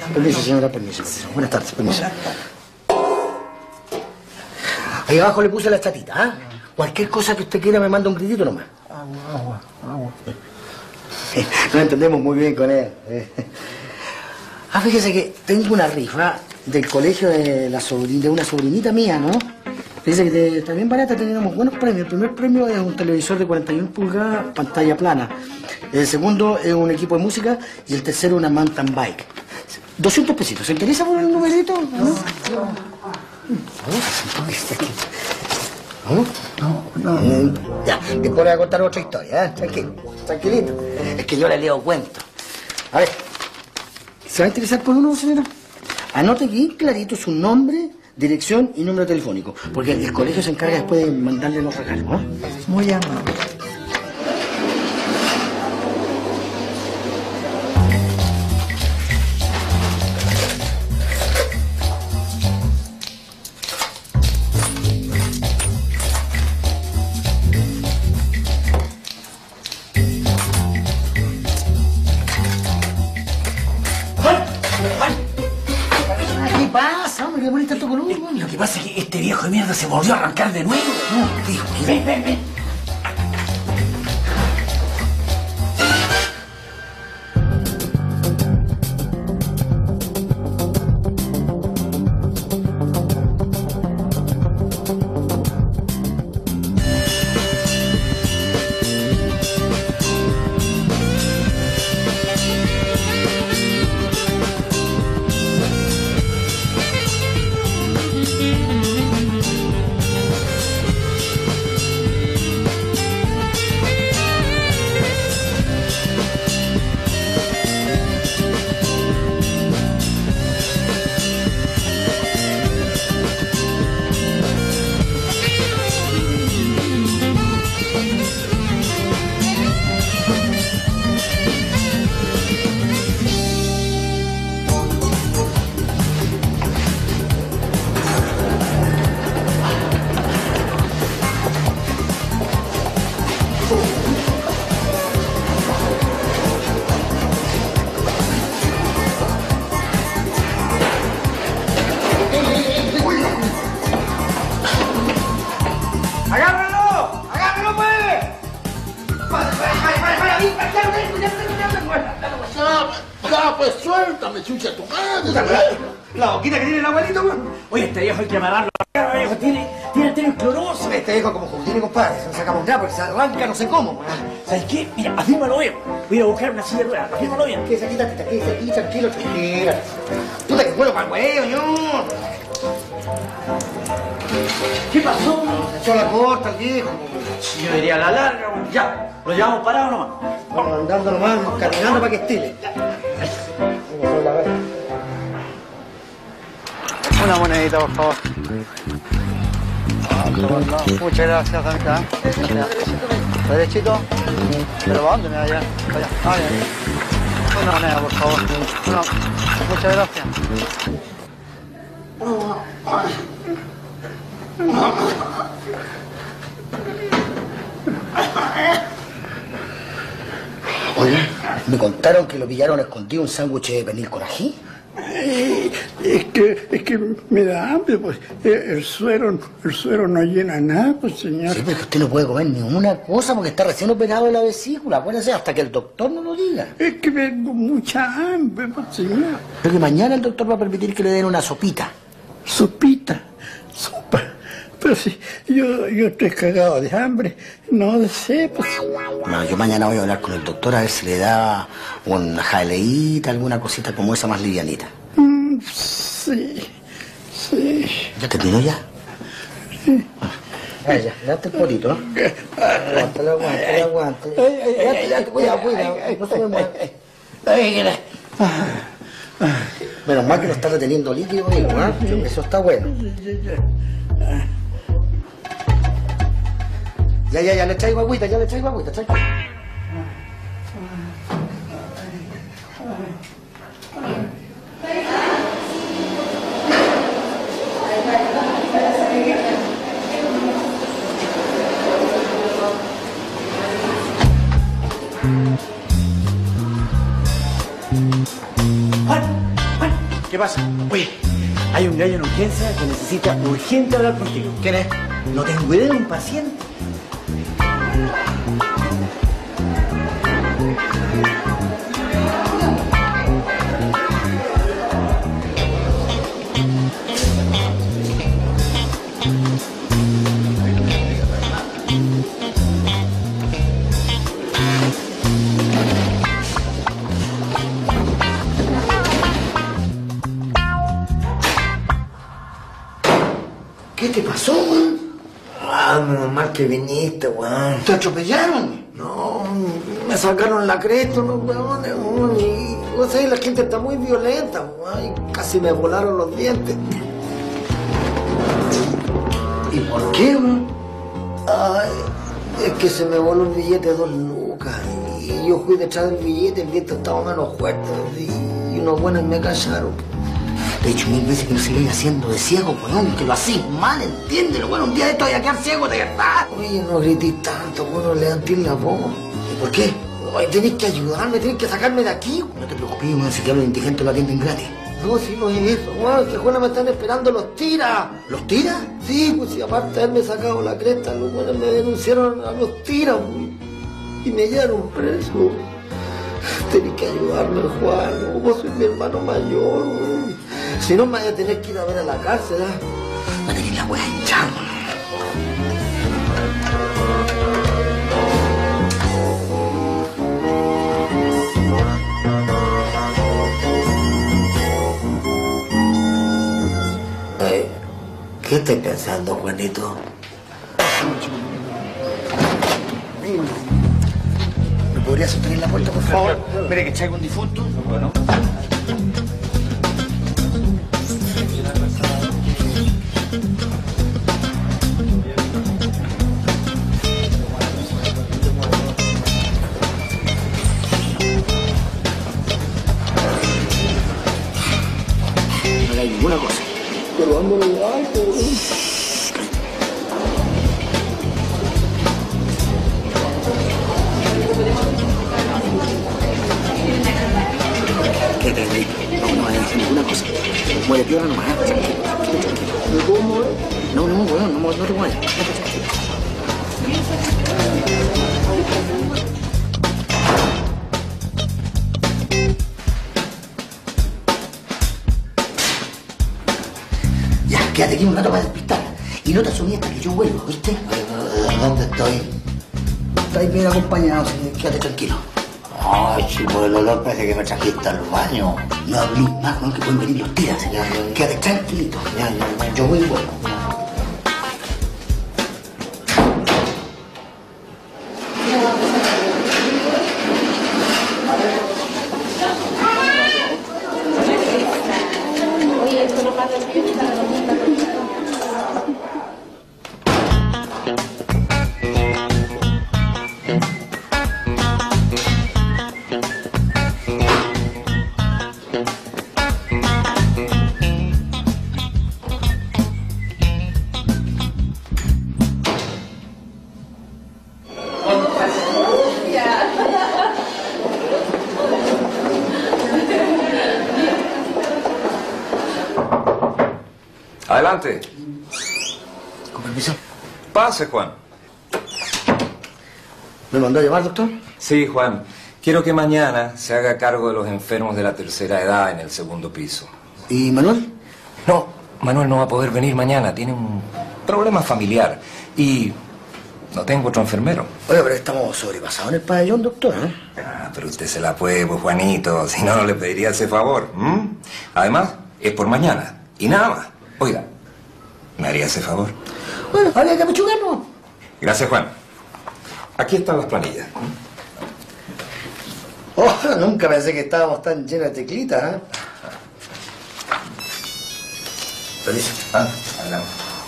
Permiso, señora, permiso. Buenas tardes, permiso. Ahí abajo le puse la chatita, ¿ah? Cualquier cosa que usted quiera me manda un gritito nomás. Agua. Nos entendemos muy bien con él. Fíjese que tengo una rifa del colegio de una sobrinita mía, ¿no? Dice que está bien barata, teníamos buenos premios. El primer premio es un televisor de 41 pulgadas, pantalla plana. El segundo es un equipo de música y el tercero una mountain bike. 200 pesitos. ¿Se interesa por el numerito? ¿No? No. Ya, después le voy a contar otra historia, ¿eh? Tranquilito. Es que yo le leo cuentos. A ver, ¿se va a interesar por uno, señora? Anote aquí clarito su nombre, dirección y número telefónico, porque el colegio se encarga después de mandarle los regalos, ¿no? Muy amable. Lo que pasa es que este viejo de mierda se volvió a arrancar de nuevo. Ven. Pues suéltame, chucha, tu madre. La boquita que tiene el abuelito, güey. Oye, este viejo hay que amarrarlo. Viejo, tiene cloroso. Este viejo como Julián, compadre. Se lo sacamos ya porque se arranca no sé cómo, güey. ¿Sabes qué? Mira, afírmalo bien. Voy a buscar una silla de ruedas. Afírmalo bien. ¿Qué es aquí, tatita? ¿Qué es aquí? Tranquilo, tranquila. Puta que bueno para el huevo, ño. ¿Qué pasó? Se echó la corta el viejo. Yo diría a la larga, güey. Ya, lo llevamos parado nomás. Vamos andando nomás, caminando para que estile. Una monedita, por favor. Muchas gracias, Damita. ¿Derechito? ¿Pero para dónde me va a llevar? Allá. Una moneda, por favor. Muchas gracias. Oye, me contaron que lo pillaron escondido un sándwich de pernil con ají. Es que me da hambre, pues. El suero no llena nada, pues, señor. Sí, pero es que usted no puede comer ni una cosa porque está recién operado de la vesícula. Acuérdese, hasta que el doctor no lo diga. Es que tengo mucha hambre, pues, señor. Pero que mañana el doctor va a permitir que le den una sopita. Sopa. Pero si yo estoy cagado de hambre, no sé, pues. No, yo mañana voy a hablar con el doctor a ver si le da una jaleíta, alguna cosita como esa más livianita. Sí. ¿Ya terminó ya? Sí. Ya, date el potito, ¿no? Aguante. Date, cuidado, no se me mueva. Menos mal que no está reteniendo líquido, amigo, ¿eh? Eso está bueno. Ya, le traigo agüita, traigo. Juan, ¿Qué pasa? Oye, hay un gallo en urgencia que necesita urgente hablar contigo. ¿Quién es? No tengo idea, un paciente. ¿Qué te pasó, weón? Ah, menos mal que viniste, weón. ¿Te atropellaron? No, me sacaron la cresta los weones, weón. Y, o sea, la gente está muy violenta, weón. Y casi me volaron los dientes. ¿Y por qué, weón? Ay, es que se me voló el billete de 2 lucas. Y yo fui detrás del billete, el viento estaba menos fuerte. Y unos buenos me callaron. Te he dicho 1000 veces que no sigáis haciendo de ciego, weón, que lo hacís mal, entiéndelo, weón. Un día de esto voy a quedar ciego, de verdad. Oye, no grité tanto, weón, no levanté la voz. ¿Y por qué? Oye, tenés que ayudarme, tenés que sacarme de aquí. No te preocupes, weón, si que hablo indigente lo atienden gratis. No, si no es eso, weón, que juena me están esperando los tiras. ¿Los tiras? Sí, pues si aparte de haberme sacado la cresta, los buenos me denunciaron a los tiras, weón, y me llevaron preso. Tenés que ayudarme, Juan, vos sois mi hermano mayor, weón. Si no me vaya a tener que ir a ver a la cárcel, ¿eh? Va a tener la weá hinchada, ¿Qué estás pensando, Juanito? ¿Me podría sostener la puerta, por favor? Mire que traigo un difunto. Bueno. No hagáis ninguna cosa. Pero vámonos algo, ¿Qué te digo? No vayas a hacer ninguna cosa. Muere piedra nomás, tranquilo. ¿Me puedo mover? No, weón, no te muevas. Ya, quédate aquí un rato para despistar. Y no te asumí hasta que yo vuelva, ¿viste? ¿Dónde estoy? Estás bien acompañado, señor. Quédate tranquilo. Ay, si por el olor parece que me trajiste al baño. No hablé más, no, que pueden venir los tiras, señor. Quédate tranquilito. Ya. Yo voy y vuelvo. Adelante. Con permiso. Pase, Juan. ¿Me mandó a llamar, doctor? Sí, Juan. Quiero que mañana se haga cargo de los enfermos de la tercera edad en el segundo piso. ¿Y Manuel? No, Manuel no va a poder venir mañana. Tiene un problema familiar. Y no tengo otro enfermero. Oye, pero estamos sobrepasados en el pabellón, doctor, ¿eh? Ah, pero usted se la puede, pues, Juanito. Si no, no le pediría ese favor. Además, es por mañana. Y nada más. Oiga, ¿me haría ese favor? Bueno, habría que apechugarnos. Gracias, Juan. Aquí están las planillas. Oh, nunca pensé que estábamos tan llenos de teclitas, ¿eh? Permiso. Adelante.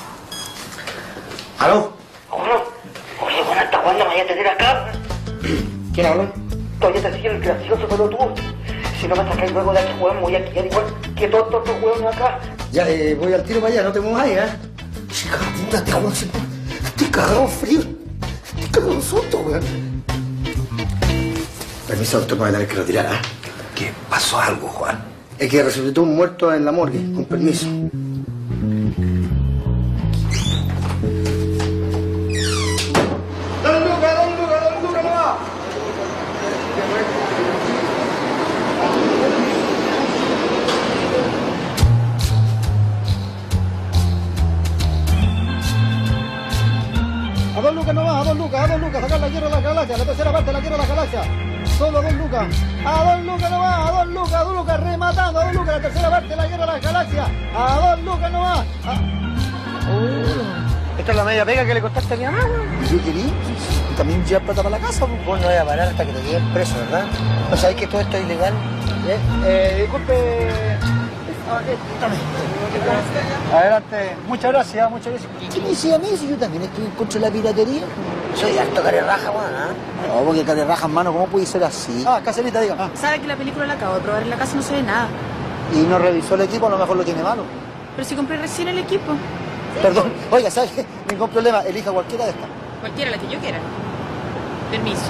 ¿Aló? Oye, bueno, ¿hasta cuándo me vaya a tener acá? ¿Quién habla? Todavía te sigue el gracioso, pero tú. Si no me sacáis luego de aquí, weón, me voy a quedar igual que todos estos hueones acá. Ya, voy al tiro para allá, no te muevas ahí, ¿eh? Chica, puta, te jodas. Estoy cagado frío. Estoy cagado susto, weón. Permiso, doctor, para tener que retirar, ¿eh? ¿Qué pasó algo, Juan? Es que resucitó un muerto en la morgue, con permiso. ¡Don Luca, no va! A 2 lucas no va, a 2 lucas, sacar la guerra a las galaxias, la tercera parte de la guerra a las galaxias. Solo a 2 lucas. A 2 lucas no va, a 2 lucas, rematando, a 2 lucas, la tercera parte de la guerra a las galaxias. A 2 lucas no va. Esta es la media pega que le contaste a mi mamá, ¿no? ¿Yo querí? Tú también llevas plata para la casa, pues. Vos no vas a parar hasta que te lleven preso, ¿verdad? ¿No sabés que todo esto es ilegal? Disculpe. Adelante. Muchas gracias. ¿Qué me decía a mí si yo también estoy en contra de la piratería? Soy harto carerraja, weón, ¿ah? No, porque carerraja, hermano, ¿cómo puede ser así? Caserita, diga. Sabe que la película la acabo de probar en la casa, no se ve nada. Y no revisó el equipo, a lo mejor lo tiene malo. Pero si compré recién el equipo. Perdón, oiga, ¿sabes qué? Ningún problema, elija cualquiera de estas. Cualquiera, la que yo quiera. Permiso.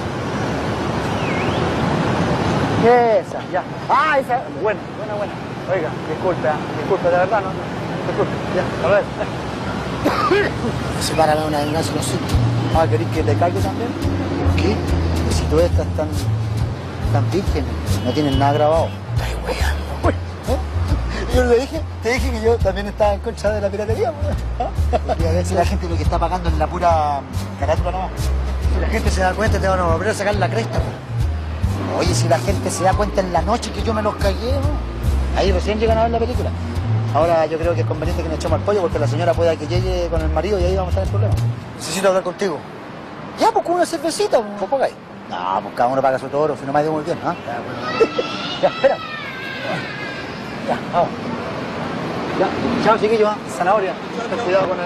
Esa, ya. Esa, buena. Oiga, disculpe, de verdad, ¿no? Disculpe, ya, a ver. Se para una venganza, no sé. ¿Querés que te caiga también? ¿Por qué? Que si todas estas tan vírgenes, no tienen nada grabado. Ay, weón. Yo te dije que yo también estaba en contra de la piratería, pues. Y a ver si la gente lo que está pagando es la pura carátula nomás. Si la gente se da cuenta, te van a volver a sacar la cresta, weón. Oye, si la gente se da cuenta en la noche que yo me los cagué, ¿no? Ahí recién llegan a ver la película. Ahora yo creo que es conveniente que nos echemos al pollo porque la señora pueda que llegue con el marido y ahí vamos a tener problemas. Necesito hablar contigo. Ya, pues con una cervecita, ¿cómo pagáis? No, pues cada uno paga su toro, si no me ha ido muy bien, ¿ah? Ya, espera. Ya, vamos. Ya, chao chiquillos, ¿ah? Zanahoria. Ten cuidado con el...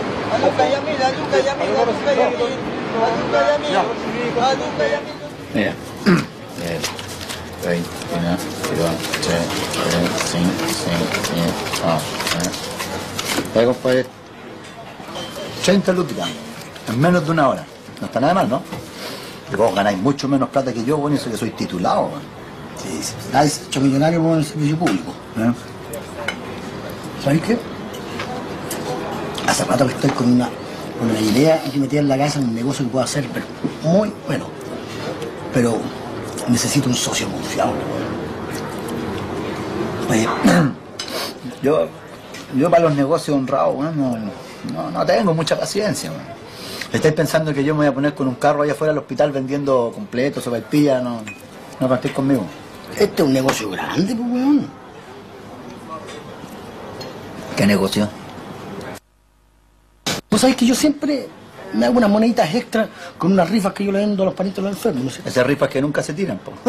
Mira. 20, 21, 22, 23, 25, 26, compadre. 30 lucas, en menos de una hora. No está nada mal, ¿no? Y vos ganáis mucho menos plata que yo, bueno, y eso que soy titulado, ¿no? Sí, nadie se ha hecho millonario por el servicio público. ¿Sabes qué? Hace rato que estoy con una idea y que metí en la cabeza un negocio que puedo hacer, pero muy bueno. Pero necesito un socio confiable. Oye, yo para los negocios honrados, bueno, no tengo mucha paciencia. Bueno. ¿Estáis pensando que yo me voy a poner con un carro allá afuera del hospital vendiendo completos, sopaipillas? No partís conmigo. Este es un negocio grande, pues, weón. ¿Qué negocio? Vos sabés que yo siempre me hago unas moneditas extra con unas rifas que yo le vendo a los panitos de los enfermos, ¿no sé? Esas rifas que nunca se tiran, po.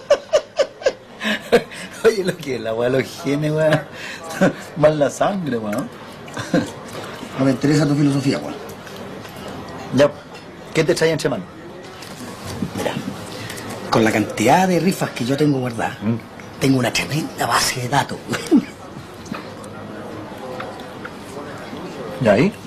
Oye, lo que es la weá, los genes, weón. Más la sangre, weón. No me interesa tu filosofía, weón. Ya, ¿qué te trae entre manos? Mira, con la cantidad de rifas que yo tengo guardadas, tengo una tremenda base de datos. ¿Y ahí?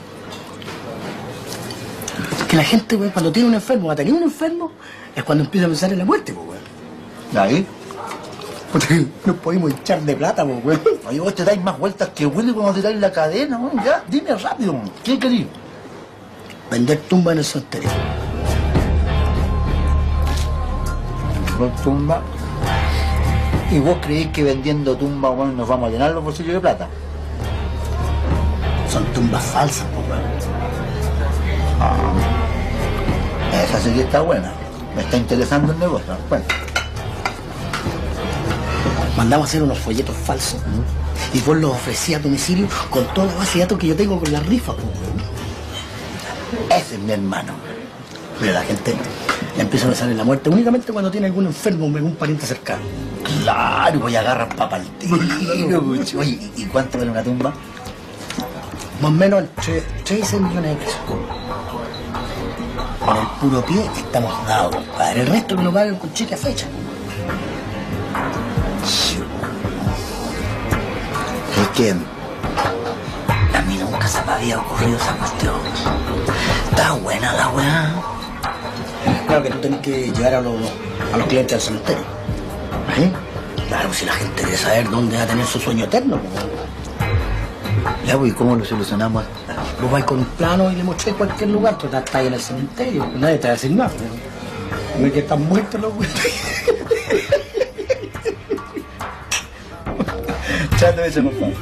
Que la gente, weón, cuando tiene un enfermo, va a tener un enfermo, es cuando empieza a pensar en la muerte, pues, weón. ¿Y ahí? Nos podemos echar de plata, pues, weón. Oye, vos te dais más vueltas que Willy cuando te dais la cadena, weón. Ya, dime rápido, weón. ¿Qué querís? Vender tumbas en el cementerio. Tumba. ¿Y vos creéis que vendiendo tumbas, weón, nos vamos a llenar los bolsillos de plata? Son tumbas falsas, pues, weón. Esa sí que está buena. Me está interesando el negocio. Bueno. Mandamos a hacer unos folletos falsos y vos los ofrecí a domicilio con toda la base de datos que yo tengo con la rifa, pues, weón. Ese es mi hermano. Pero la gente empieza a pensar en la muerte únicamente cuando tiene algún enfermo o algún pariente cercano. Claro, voy a agarrar papa al tiro. Oye, ¿y cuánto vale una tumba? Más o menos entre 3 y 6 millones de pesos. Con el puro pie estamos dados, compadre. El resto me lo pagan con cheque a fecha. Es que a mí nunca se me había ocurrido esa cuestión. Está buena la weá. Claro que tú tenés que llevar a los clientes al cementerio. ¿Sí? Claro, si la gente quiere saber dónde va a tener su sueño eterno. Pues. Ya, pues, ¿y cómo lo solucionamos? Vos vais con un plano y le mostré cualquier lugar, tú estás ahí en el cementerio, nadie te va a decir nada. No es que están muertos los güeyes. Chándome ese, por favor.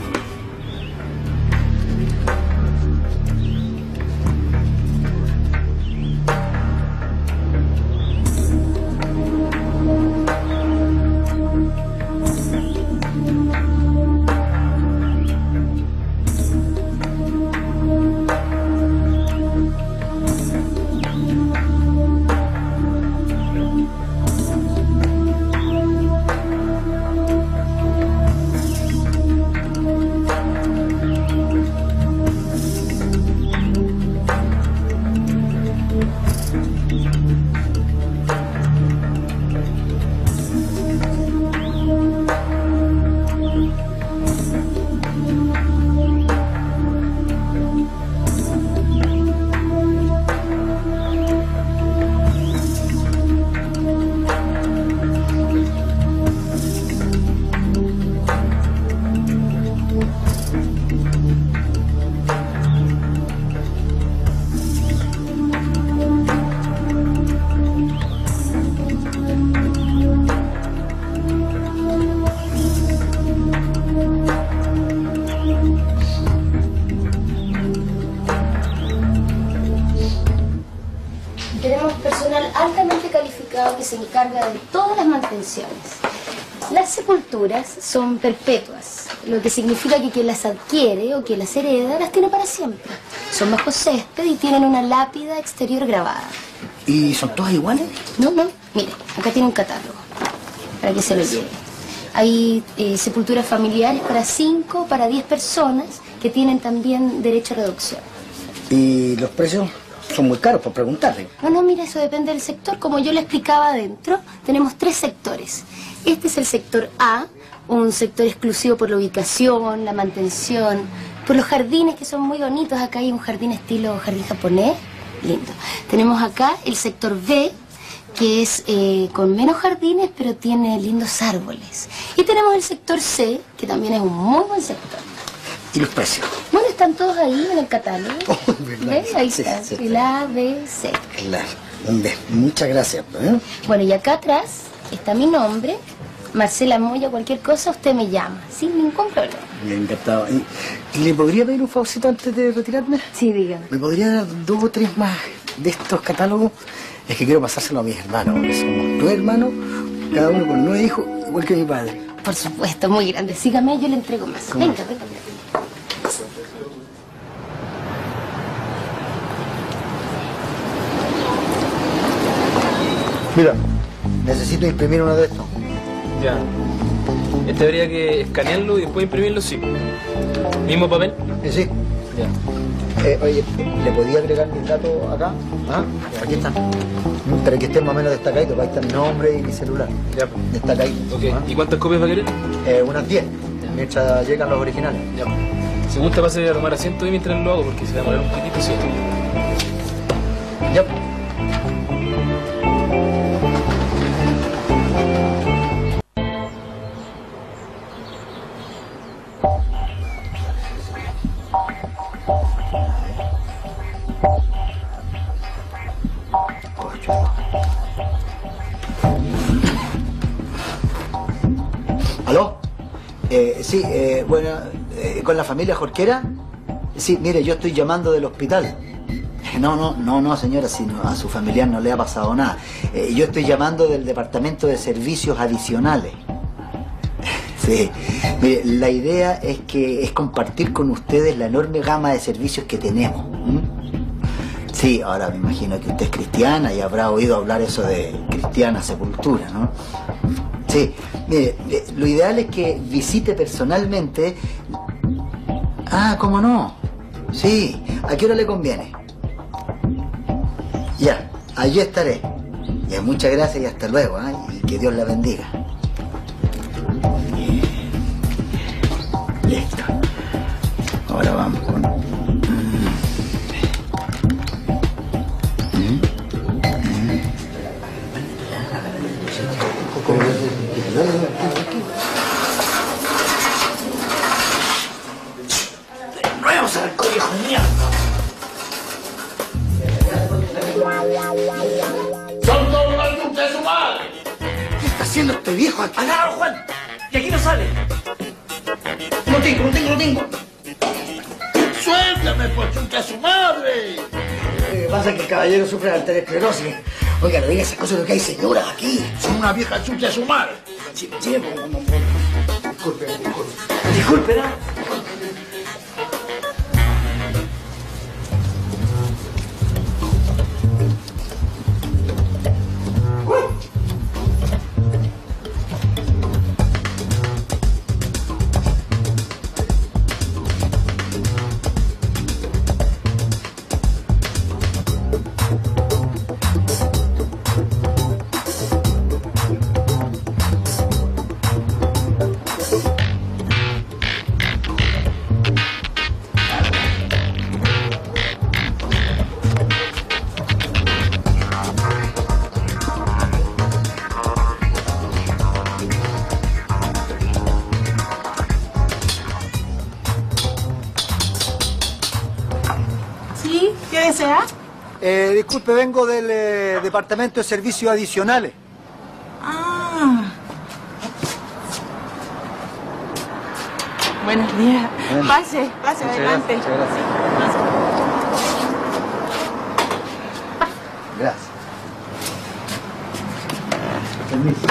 altamente calificado que se encarga de todas las mantenciones. Las sepulturas son perpetuas, lo que significa que quien las adquiere o quien las hereda las tiene para siempre. Son bajo césped y tienen una lápida exterior grabada. ¿Y son todas iguales? No, no. Mire, acá tiene un catálogo para que se lo lleve. Hay sepulturas familiares para 5, para 10 personas que tienen también derecho a reducción. ¿Y los precios son muy caros, por preguntarle? No, no, mira, eso depende del sector. Como yo le explicaba adentro, tenemos 3 sectores. Este es el sector A, un sector exclusivo por la ubicación, la mantención, por los jardines que son muy bonitos. Acá hay un jardín estilo jardín japonés, lindo. Tenemos acá el sector B, que es con menos jardines, pero tiene lindos árboles. Y tenemos el sector C, que también es un muy buen sector. ¿Y los precios? Bueno, están todos ahí en el catálogo. Oh, ¿verdad? ¿Ves? Ahí Sí, está, sí. el A, B, C. Claro. Muchas gracias. ¿Eh? Bueno, y acá atrás está mi nombre, Marcela Moya. Cualquier cosa usted me llama, sin ningún problema. Encantado. ¿Y le podría pedir un favorcito antes de retirarme? Sí, dígame. ¿Me podría dar 2 o 3 más de estos catálogos? Es que quiero pasárselo a mis hermanos, porque somos 2 hermanos, cada uno con 9 hijos, igual que mi padre. Por supuesto, muy grande. Sígame, yo le entrego más. ¿Cómo? Venga, venga. Mira, necesito imprimir uno de estos. Ya. Este habría que escanearlo y después imprimirlo, sí. ¿Mismo papel? Sí. Ya. Oye, ¿le podía agregar mis datos acá? ¿Ah? Aquí están. Pero que estén más o menos destacaditos, ahí está mi nombre y mi celular. Ya, pues. Destacaditos. Ok. ¿Ah? ¿Y cuántas copias va a querer? Unas 10, mientras llegan los originales. Ya. Si gusta, pase a tomar asiento ahí mientras lo hago, porque se va a demorar un poquitito, sí. Ya. ¿Aló? Sí, bueno, ¿con la familia Jorquera? Sí, mire, yo estoy llamando del hospital. No, señora, si no, a su familiar no le ha pasado nada. Yo estoy llamando del Departamento de Servicios Adicionales. Sí, mire, la idea es compartir con ustedes la enorme gama de servicios que tenemos. Sí, ahora me imagino que usted es cristiana y habrá oído hablar eso de cristiana sepultura, ¿no? Sí, mire, lo ideal es que visite personalmente. Ah, ¿cómo no? Sí, ¿a qué hora le conviene? Ya, allí estaré. Ya, muchas gracias y hasta luego, ¿eh? Y que Dios la bendiga. Listo. Ahora vamos con... haciendo este viejo aquí? ¡Agárralo, Juan! ¡Y aquí no sale! Lo tengo. ¡Suéltame, pues, chucha su madre! Lo que pasa es que el caballero sufre de arteriosclerosis. Oiga, no diga esas cosas, lo que hay señoras aquí. Son una vieja chucha su madre. Sí, disculpe. Disculpe, ¿no? ¿Qué desea? Disculpe, vengo del Departamento de Servicios Adicionales. Ah. Buenos días. Bueno. Pase, Muchas adelante. gracias, muchas gracias. Gracias. Permiso.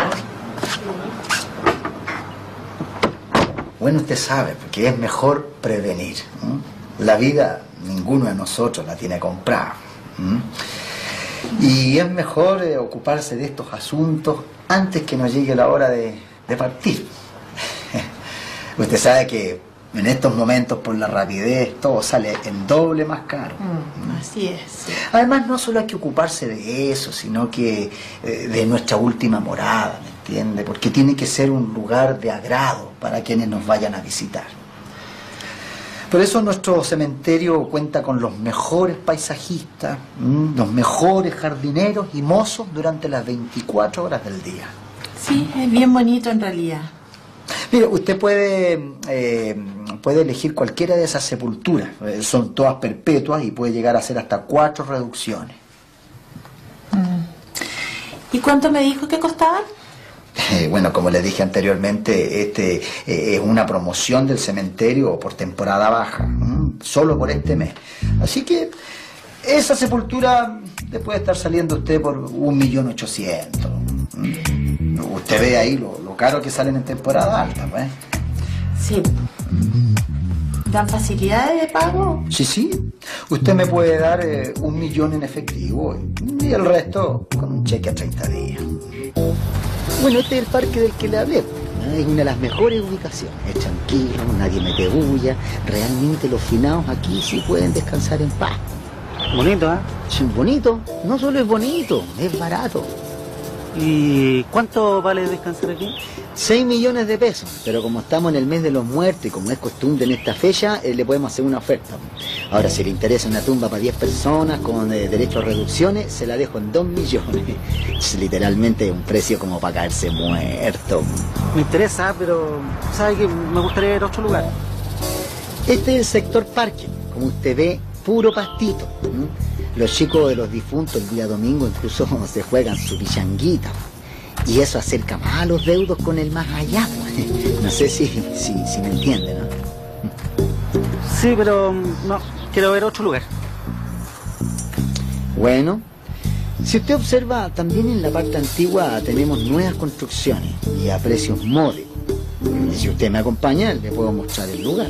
Bueno, usted sabe, porque es mejor prevenir. La vida ninguno de nosotros la tiene comprada. Y es mejor ocuparse de estos asuntos antes que nos llegue la hora de partir. Usted sabe que en estos momentos, por la rapidez, todo sale el doble más caro. Así es. Además, no solo hay que ocuparse de eso, sino que de nuestra última morada, ¿me entiende? Porque tiene que ser un lugar de agrado para quienes nos vayan a visitar. Por eso nuestro cementerio cuenta con los mejores paisajistas, los mejores jardineros y mozos durante las 24 horas del día. Sí, es bien bonito en realidad. Mire, usted puede elegir cualquiera de esas sepulturas. Son todas perpetuas y puede llegar a hacer hasta 4 reducciones. ¿Y cuánto me dijo que costaban? Bueno, como les dije anteriormente, es una promoción del cementerio por temporada baja, solo por este mes. Así que esa sepultura le puede estar saliendo a usted por 1.800.000. Usted ve ahí lo caro que salen en temporada alta, pues. Sí. ¿Dan facilidades de pago? Sí. Usted me puede dar 1.000.000 en efectivo y el resto con un cheque a 30 días. Bueno, este es el parque del que le hablé. Es una de las mejores ubicaciones. Es tranquilo, nadie mete bulla. Realmente los finados aquí sí pueden descansar en paz. Bonito, ¿eh? Sí, bonito. No solo es bonito, es barato. ¿Y cuánto vale descansar aquí? 6 millones de pesos, pero como estamos en el mes de los muertos y como es costumbre en esta fecha, le podemos hacer una oferta. Ahora, si le interesa una tumba para 10 personas con derecho a reducciones, se la dejo en 2 millones. Es literalmente un precio como para caerse muerto. Me interesa, pero ¿sabe que me gustaría ir a otro lugar? Este es el sector parque, como usted ve, puro pastito. Los chicos de los difuntos el día domingo incluso se juegan su pichanguita. Y eso acerca más a los deudos con el más allá. No sé si me entiende, ¿no? Sí, pero no, quiero ver otro lugar. Bueno, si usted observa, también en la parte antigua tenemos nuevas construcciones y a precios módicos. Y si usted me acompaña, le puedo mostrar el lugar.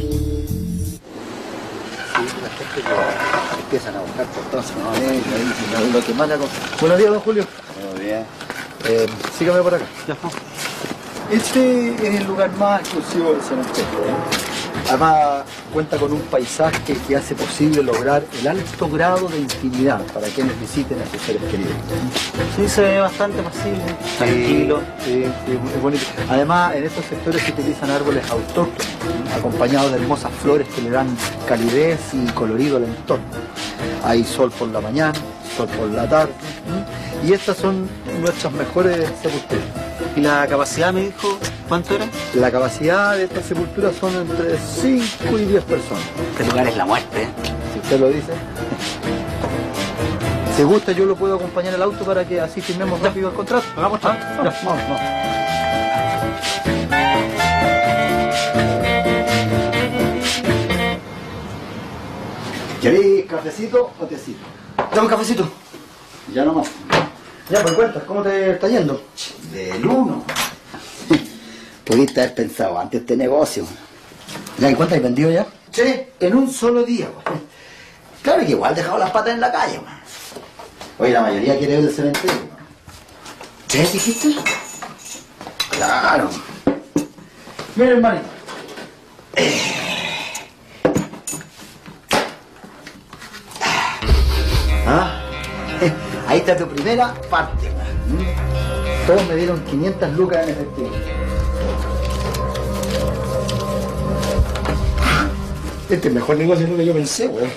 Empiezan a buscar por todas, ¿no? Lo que más la... Buenos días, don Julio. Buenos días. Sígame por acá. Ya. Este es el lugar más exclusivo del cementerio. Además, cuenta con un paisaje que hace posible lograr el alto grado de intimidad para quienes visiten a sus seres queridos. Sí, se ve bastante pasible, tranquilo. Sí, es bonito. Además, en estos sectores se utilizan árboles autóctonos, acompañados de hermosas flores que le dan calidez y colorido al entorno. Hay sol por la mañana, sol por la tarde. Y estas son nuestras mejores sepulturas. ¿Y la capacidad, me dijo, cuánto era? La capacidad de estas sepulturas son entre 5 y 10 personas. Este lugar es la muerte, ¿eh? Si usted lo dice. Si gusta, yo lo puedo acompañar al auto para que así firmemos rápido el contrato. Vamos, vamos. ¿Queréis cafecito o tecito? Dame un cafecito. Ya nomás. Ya, pues cuenta, ¿cómo te está yendo? Del uno. Pudiste haber pensado antes este negocio. ¿Ya y cuánto has vendido ya? Sí, en un solo día, güey. Claro que igual dejado las patas en la calle, güey. Oye, la mayoría quiere ir del cementerio, güey. ¿Sí dijiste? Claro. Mira, hermanito. ¿Ah? Ahí está tu primera parte, güey. Todos me dieron 500 lucas en efectivo. Este es el mejor negocio de lo que yo pensé, güey.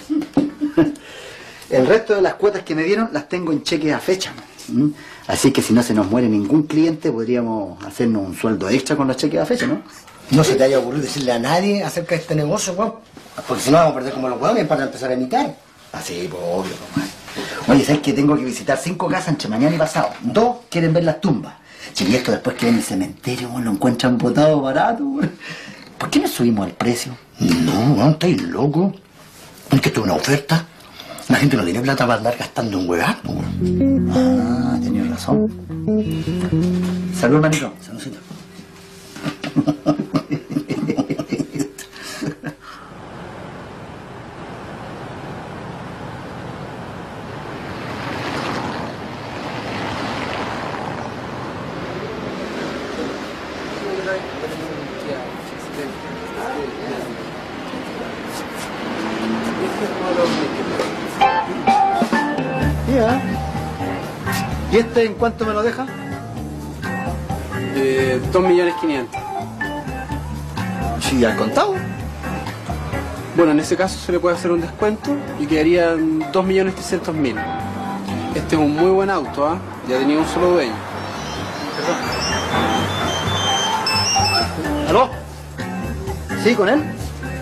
El resto de las cuotas que me dieron las tengo en cheques a fecha. Así que si no se nos muere ningún cliente, podríamos hacernos un sueldo extra con los cheques a fecha, ¿no? No se te haya ocurrido decirle a nadie acerca de este negocio, güey. Porque si no vamos a perder como los huevones para empezar a imitar. Así, pues obvio, pues. Oye, ¿sabes que tengo que visitar 5 casas entre mañana y pasado? 2 quieren ver las tumbas. Si esto después que en el cementerio, güey, lo encuentran botado barato, güey. ¿Por qué no subimos el precio? No, no, estáis loco. Es que esto es una oferta. La gente no tiene plata para andar gastando en huevadas, güey. Ah, tenías razón. Salud, hermanito. Saludcita. Ya. ¿Y este en cuánto me lo deja? 2.500.000. Sí, al contado. Bueno, en ese caso se le puede hacer un descuento y quedarían 2.300.000. Este es un muy buen auto, ¿ah? Ya tenía un solo dueño. ¿Aló? ¿Sí, con él?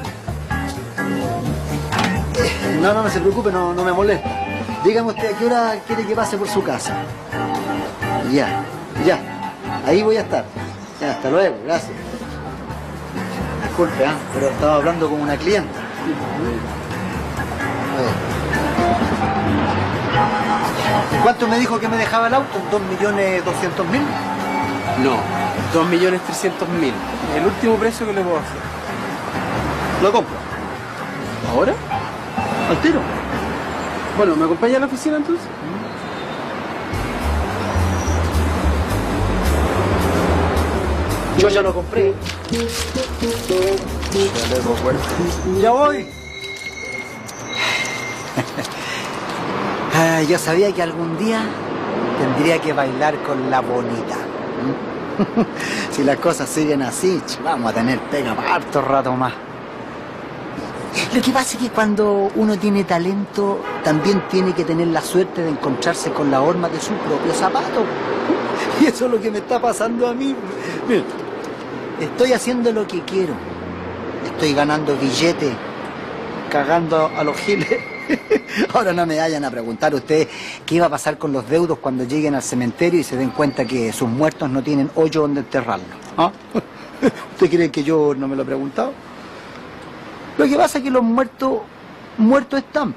No se preocupe, no me molesta. Dígame usted a qué hora quiere que pase por su casa. Ya. Ahí voy a estar. Ya, hasta luego, gracias. Disculpe, pero estaba hablando con una clienta. ¿Y cuánto me dijo que me dejaba el auto? ¿2.200.000? No, 2.300.000. El último precio que le puedo hacer. Lo compro. ¿Ahora? Al tiro. Bueno, ¿me acompaña a la oficina entonces? Yo ya lo compré. Ya voy. Yo sabía que algún día tendría que bailar con la bonita. Si las cosas siguen así, vamos a tener pega para harto rato más. Lo que pasa es que cuando uno tiene talento, también tiene que tener la suerte de encontrarse con la horma de su propio zapato. Y eso es lo que me está pasando a mí. Mira, estoy haciendo lo que quiero. Estoy ganando billetes, cagando a los giles. Ahora no me vayan a preguntar ustedes qué iba a pasar con los deudos cuando lleguen al cementerio y se den cuenta que sus muertos no tienen hoyo donde enterrarlos. ¿Ah? ¿Usted cree que yo no me lo he preguntado? Lo que pasa es que los muertos están.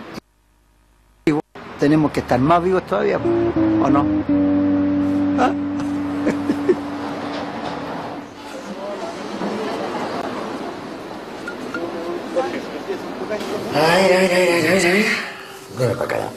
Tenemos que estar más vivos todavía, ¿o no? ¿Ah? Ay. Dame para acá.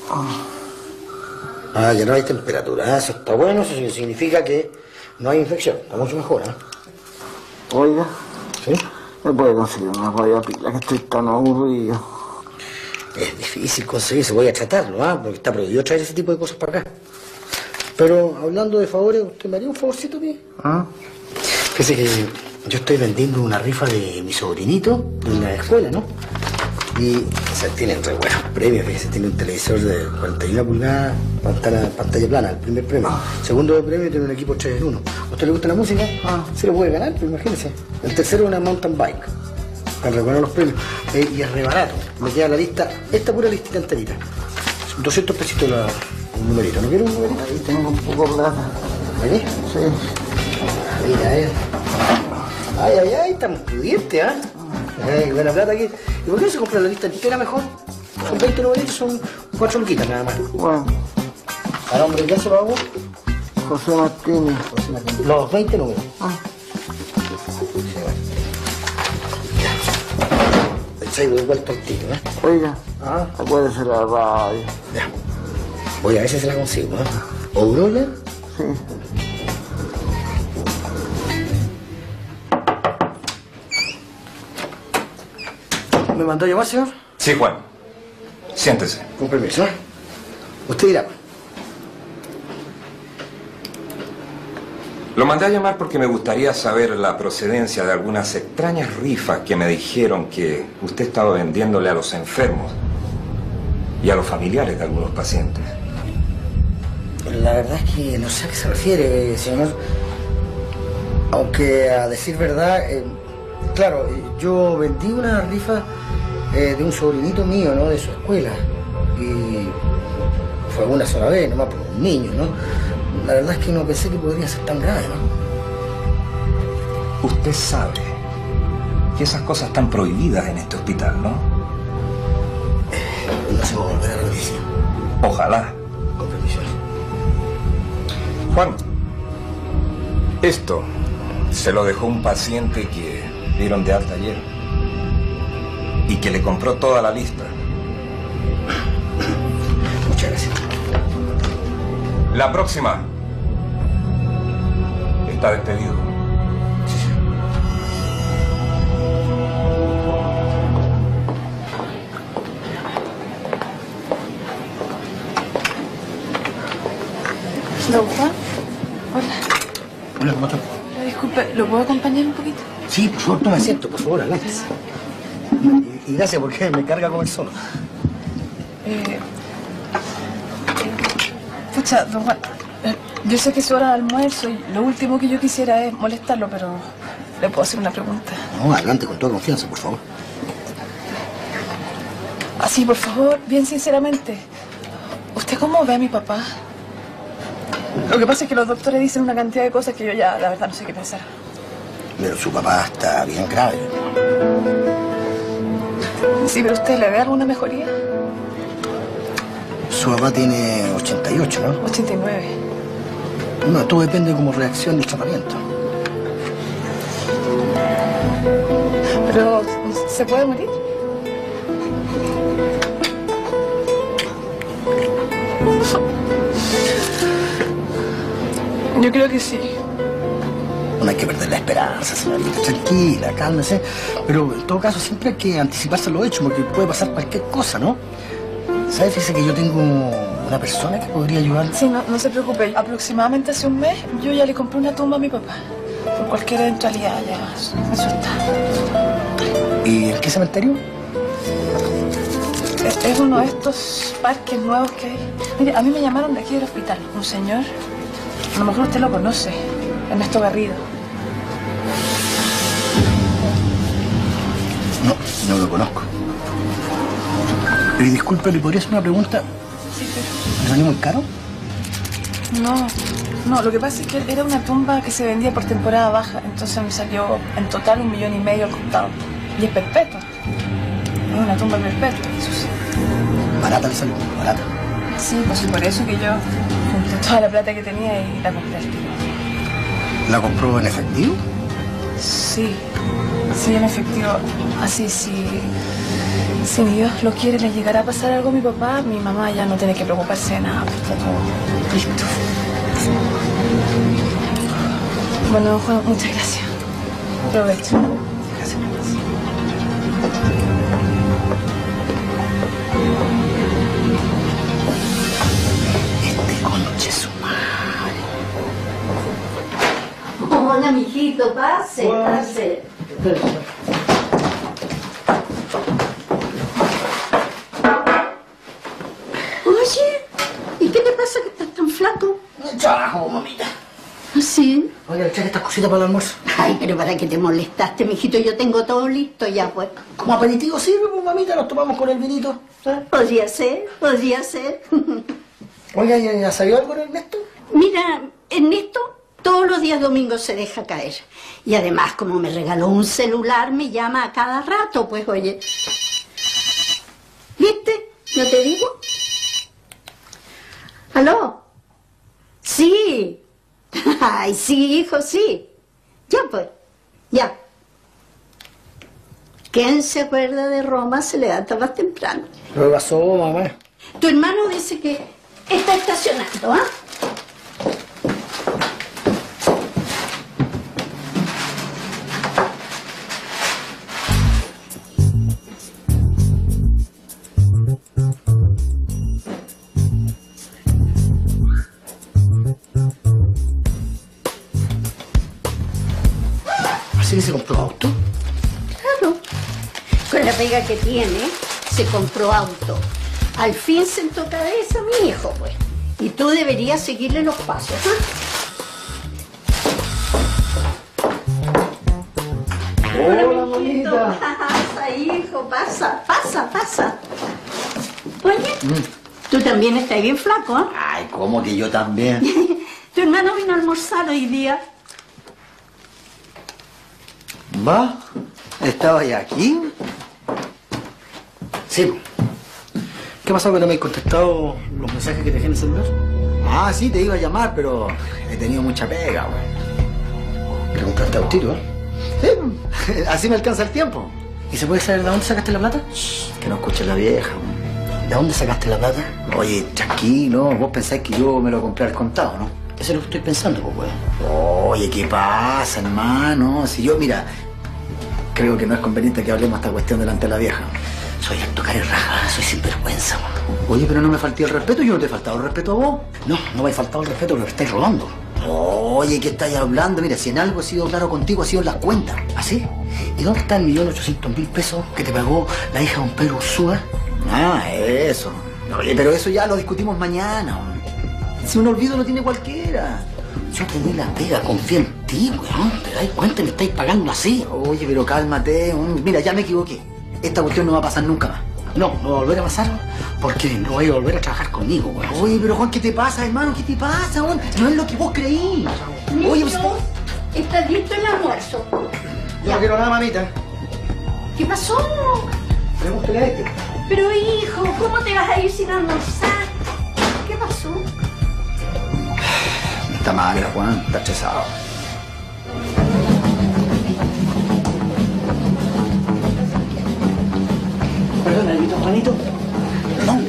Ya no hay temperatura. Eso está bueno, eso significa que no hay infección. Está mucho mejor, ¿eh? Oiga, ¿Sí? ¿me puede conseguir una valla pila que estoy tan aburrido? Es difícil conseguirse, voy a tratarlo, porque está prohibido traer ese tipo de cosas para acá. Pero hablando de favores, ¿usted me haría un favorcito a mí? Fíjese que yo estoy vendiendo una rifa de mi sobrinito en la escuela, ¿no? Y tienen re buenos premios, fíjese, tiene un televisor de 41 pulgadas, pantalla plana, el primer premio. Segundo premio tiene un equipo 3 en 1. ¿A usted le gusta la música? Se lo puede ganar, pero imagínese. El tercero es una mountain bike. Para regalar los premios. Y es re barato. Me queda la lista, esta pura listita enterita. 200 pesitos un numerito. ¿No quiero un numerito? Ahí tengo un poco de plata. ¿Ahí? Sí. Mira, Ay, estamos pudientes, Buena plata aquí. ¿Y por qué no se compra la lista entera mejor? Son 20 numeritos, son 4 luquitas nada más. Bueno. ¿A nombre de quién se lo hago? José Martínez. Los 20 números. Se lo he vuelto al tiro, ¿eh? Oiga, acuérdese la radio. Ya. Voy a ver si se la consigo, ¿eh? ¿Ourola? Sí. ¿Me mandó a llamar, señor? Sí, Juan. Siéntese. Con permiso, ¿eh? Usted dirá. Lo mandé a llamar porque me gustaría saber la procedencia de algunas extrañas rifas que me dijeron que usted estaba vendiéndole a los enfermos y a los familiares de algunos pacientes. La verdad es que no sé a qué se refiere, señor. Aunque, a decir verdad, claro, yo vendí una rifa de un sobrinito mío, ¿no? De su escuela. Y fue una sola vez, nomás por un niño, ¿no? La verdad es que no pensé que podría ser tan grave, ¿no? Usted sabe que esas cosas están prohibidas en este hospital, ¿no? No se va a volver a repetir. Ojalá. Con permiso. Juan, esto se lo dejó un paciente que dieron de alta ayer y que le compró toda la lista. Muchas gracias. La próxima está despedido. ¿Don Juan? Hola. Hola, ¿cómo estás? Disculpe, ¿lo puedo acompañar un poquito? Sí, por favor, tome asiento, por favor, adelante. Y gracias porque me carga comer solo. Pucha, don Juan, yo sé que es hora de almuerzo y lo último que yo quisiera es molestarlo, pero ¿le puedo hacer una pregunta? No, adelante, con toda confianza, por favor. Así, por favor, bien sinceramente. ¿Usted cómo ve a mi papá? Lo que pasa es que los doctores dicen una cantidad de cosas que yo ya, la verdad, no sé qué pensar. Pero su papá está bien grave. Sí, pero ¿usted le ve alguna mejoría? Su papá tiene 88, ¿no? 89. No, todo depende de cómo reaccione el tratamiento. Pero, ¿se puede morir? Yo creo que sí. No hay que perder la esperanza, señorita. Tranquila, cálmese. Pero en todo caso siempre hay que anticiparse a lo hecho, porque puede pasar cualquier cosa, ¿no? ¿Sabe? Fíjese que yo tengo una persona que podría ayudar. Sí, no se preocupe. Aproximadamente hace un mes yo ya le compré una tumba a mi papá. Por cualquier eventualidad, ya. Eso está. ¿Y en qué cementerio? Es uno de estos parques nuevos que hay. Mire, a mí me llamaron de aquí del hospital. Un señor, a lo mejor usted lo conoce, Ernesto Garrido. No lo conozco. Y disculpe, ¿le podría hacer una pregunta? Sí, pero... ¿Le salió muy caro? No, lo que pasa es que era una tumba que se vendía por temporada baja, entonces me salió en total 1,5 millones al contado. Y es perpetua. Es una tumba perpetua, eso sí. Barata le salió, barata. Sí, pues por eso que yo junté toda la plata que tenía y la compré al tiro. ¿La compró en efectivo? Sí, en efectivo. Así, si mi Dios lo quiere, le llegará a pasar algo a mi papá, mi mamá ya no tiene que preocuparse de nada, pues está todo listo. Bueno, Juan, muchas gracias. Provecho. Gracias. Conche su madre. Hola, mijito, pase, pase. Oye, ¿y qué te pasa que estás tan flaco? Trabajo, mamita. ¿Sí? Oiga, echar estas cositas para el almuerzo. Ay, pero ¿para qué te molestaste, mijito? Yo tengo todo listo ya, pues. Como aperitivo sirve, pues, mamita, nos tomamos con el vinito. ¿Sabes? Podría ser, podría ser. Oiga, ¿ya sabió algo de Ernesto? Mira, Ernesto Todos los días domingos se deja caer. Y además, como me regaló un celular, me llama a cada rato, pues oye. ¿Viste? ¿No te digo? ¿Aló? Sí. Ay, sí, hijo, sí. Ya, pues. Ya. ¿Quién se acuerda de Roma se levanta más temprano? ¿Qué pasó, mamá? Tu hermano dice que está estacionando, ¿ah? ¿Así que se compró auto? Claro. Con la pega que tiene, se compró auto. Al fin sentó cabeza mi hijo, pues. Y tú deberías seguirle los pasos, ¿ah? Hola, mamita. Pasa, hijo, pasa. Oye, tú también estás bien flaco, ¿eh? Ay, ¿cómo que yo también? Tu hermano vino a almorzar hoy día. ¿Va? ¿Estabas aquí? Sí. ¿Qué pasó que no me has contestado los mensajes que te dejé en el celular? Ah, sí, te iba a llamar, pero he tenido mucha pega, güey. Te compraste autito, ¿eh? Sí, así me alcanza el tiempo. ¿Y se puede saber de dónde sacaste la plata? Que no escuche la vieja, güey. ¿De dónde sacaste la plata? Oye, tranquilo, vos pensáis que yo me lo compré al contado, ¿no? Eso es lo que estoy pensando, pues, güey. Oye, ¿qué pasa, hermano? Si yo, mira, creo que no es conveniente que hablemos esta cuestión delante de la vieja. Soy harto cara y raja, soy sinvergüenza, güey. Oye, pero no me falté el respeto, yo no te he faltado el respeto a vos. No me he faltado el respeto, pero me estáis robando. Oye, ¿qué estáis hablando? Mira, si en algo he sido claro contigo, ha sido en las cuentas. ¿Así? ¿Y dónde está el 1.800.000 pesos que te pagó la hija de don Pedro Ursúa? Ah, eso. Oye, pero eso ya lo discutimos mañana, hombre. Si un olvido lo tiene cualquiera. Yo te di la pega, confío en ti, weón. ¿Te das cuenta? Me estáis pagando así. Oye, pero cálmate. Mira, ya me equivoqué. Esta cuestión no va a pasar nunca más. No va a volver a pasar porque no voy a volver a trabajar conmigo, weón. Oye, pero Juan, ¿qué te pasa, hermano? ¿Qué te pasa, Juan? No es lo que vos creí. Oye, pues... ¿Está listo el almuerzo? Ya. No quiero nada, mamita. ¿Qué pasó? Pregúntale a este. Pero hijo, ¿cómo te vas a ir sin almorzar? ¿Qué pasó? Está mal, Juan. Está estresado. Perdón, ¿Albito Juanito? Perdón.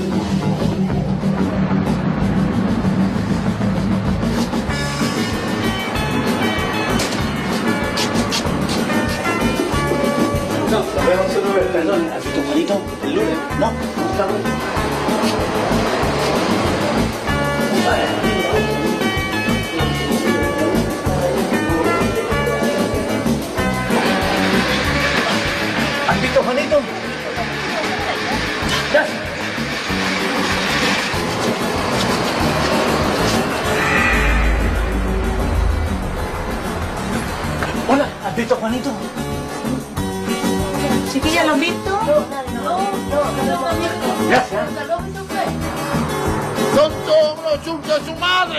No, nos vemos otra vez. Perdón, ¿Albito Juanito? ¿El lunes? No, otra vez. ¿Has visto, Juanito? Gracias. Hola, ¿has visto a Juanito? ¿Chiquilla, lo has visto? No. Gracias. ¡Son todos unos chunchos de su madre!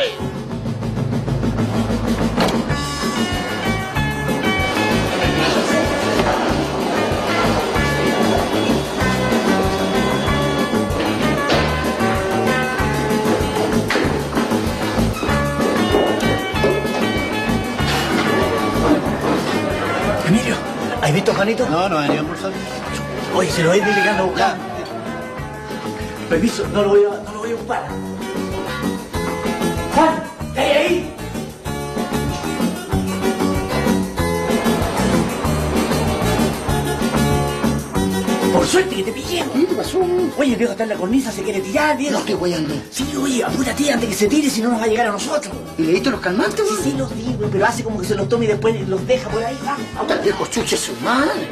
Emilio, ¿has visto a Juanito? No venía a almorzar. Oye, se lo voy delegando a buscar. Permiso, no lo voy a ocupar. Juan, ¿qué hay ahí? Por suerte que te pillé. ¿Qué te pasó? Oye, el viejo está en la cornisa, se quiere tirar, viejo. No, estoy guayando. Sí, oye, apúrate antes que se tire, si no nos va a llegar a nosotros. ¿Y le diste los calmantes, Sí, sí, los digo, pero hace como que se los tome y después los deja por ahí, vamos. Está el viejo chuche su madre.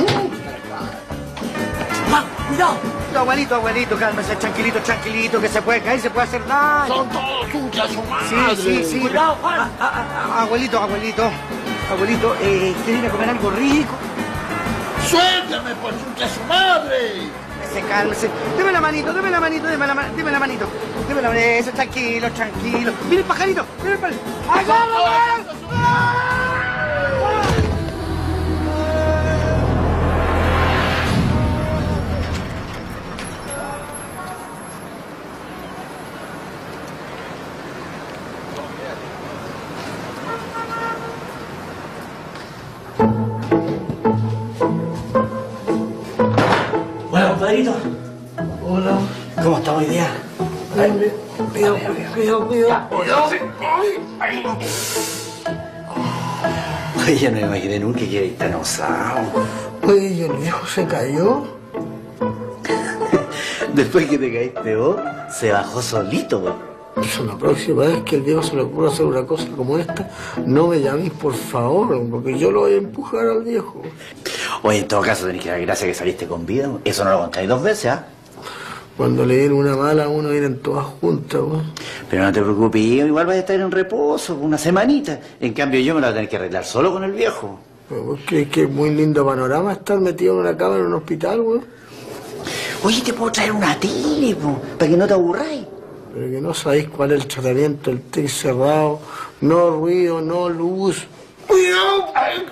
Vamos, cuidado. Abuelito, cálmese, tranquilito, que se puede caer, se puede hacer daño. ¡Son todos chunchos de su madre! Sí. Cuidado, Juan. Abuelito, ¿quiere ir a comer algo rico? ¡Suéltame, por chuncha de su madre! cálmese. Deme la manito, deme la manito, deme la manito. Deme la manito, eso, tranquilo, tranquilo. Mire el pajarito, mire el pajarito. ¡Agárralo! Hola, compadrito. Hola. ¿Cómo está hoy día? Cuidado. Oye, yo no me imaginé nunca que eres tan osado. Oye, ¿y el viejo se cayó? Después que te caíste vos, se bajó solito, güey. Eso, la próxima vez que el viejo se le ocurra hacer una cosa como esta, no me llaméis, por favor, porque yo lo voy a empujar al viejo. Oye, en todo caso tenés que dar gracias que saliste con vida. Eso no lo contáis 2 veces, ¿ah? Cuando le den una mala a uno, vienen todas juntas, güey. Pero no te preocupes, igual vas a estar en reposo una semanita. En cambio, yo me la voy a tener que arreglar solo con el viejo. Pero ¿vos crees que es muy lindo panorama estar metido en una cama en un hospital, güey? Oye, te puedo traer una tele, po, para que no te aburráis. Pero que no sabéis cuál es el tratamiento, el té cerrado, no ruido, no luz. ¡Cuidado! ¡Ay!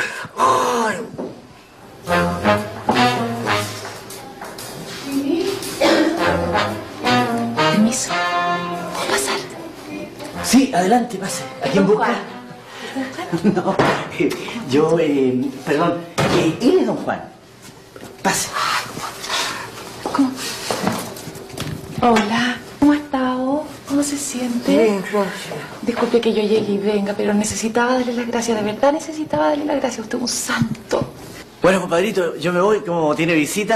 Permiso. ¿Puedo pasar? Sí, adelante, pase. ¿A quién busca? No, yo, perdón, él es don Juan. Pase. Hola, ¿cómo ha estado? ¿Cómo se siente? Bien, gracias. Disculpe que yo llegue y venga, pero necesitaba darle las gracias, de verdad necesitaba darle las gracias. Usted es un santo. Bueno, compadrito, yo me voy, como tiene visita.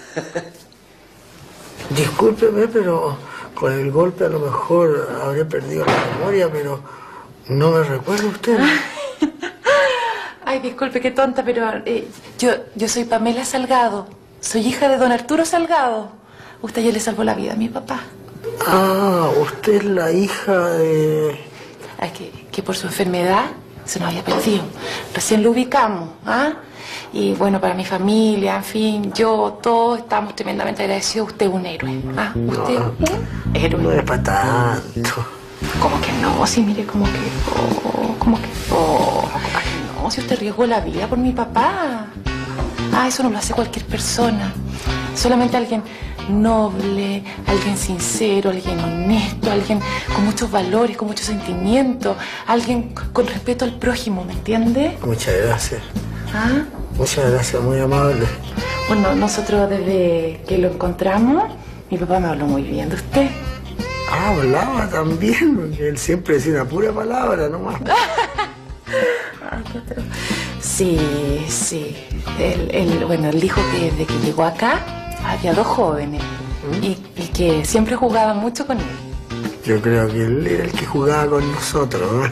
Discúlpeme, pero con el golpe a lo mejor habré perdido la memoria, pero no me recuerdo usted. Ay, disculpe, qué tonta, pero yo soy Pamela Salgado. Soy hija de don Arturo Salgado. Usted ya le salvó la vida a mi papá. Ah, usted es la hija de... Ay, que por su enfermedad se nos había perdido. Recién lo ubicamos, ¿ah? Y bueno, para mi familia, en fin, todos estamos tremendamente agradecidos. Usted es un héroe, ¿ah? Usted es un héroe. No es para tanto. ¿Cómo que no? Sí, mire, como que... Ay, no, si usted arriesgó la vida por mi papá. Ah, eso no lo hace cualquier persona. Solamente alguien noble, alguien sincero, alguien honesto, alguien con muchos valores, con muchos sentimientos, alguien con respeto al prójimo, ¿me entiende? Muchas gracias. ¿Ah? Muchas gracias, muy amable. Bueno, nosotros desde que lo encontramos, mi papá me habló muy bien de usted. Ah, hablaba también, porque él siempre decía una pura palabra nomás. Ay, qué otro. Sí. Él dijo que desde que llegó acá había 2 jóvenes y que siempre jugaba mucho con él. Yo creo que él era el que jugaba con nosotros, ¿no?